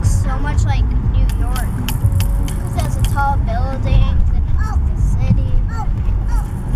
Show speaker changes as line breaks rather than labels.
looks so much like New York. Because it has the tall buildings and it's the city.